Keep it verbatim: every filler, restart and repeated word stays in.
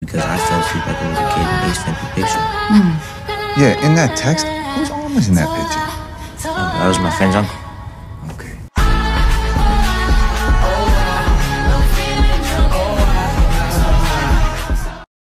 because I fell asleep like I was a kid in Ace Ventura picture. Mm. Yeah, in that text, whose arm was in that picture? Oh, that was my friend's uncle.